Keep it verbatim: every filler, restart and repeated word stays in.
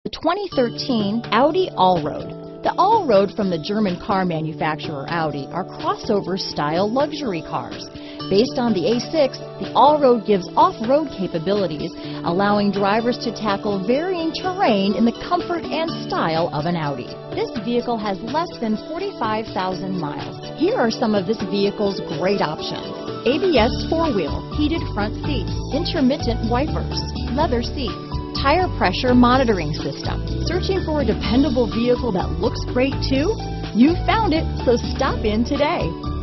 The twenty thirteen Audi Allroad. The Allroad from the German car manufacturer Audi are crossover-style luxury cars. Based on the A six, the Allroad gives off-road capabilities, allowing drivers to tackle varying terrain in the comfort and style of an Audi. This vehicle has less than forty-five thousand miles. Here are some of this vehicle's great options: A B S four-wheel, heated front seats, intermittent wipers, leather seats, tire pressure monitoring system. Searching for a dependable vehicle that looks great too? You found it, so stop in today.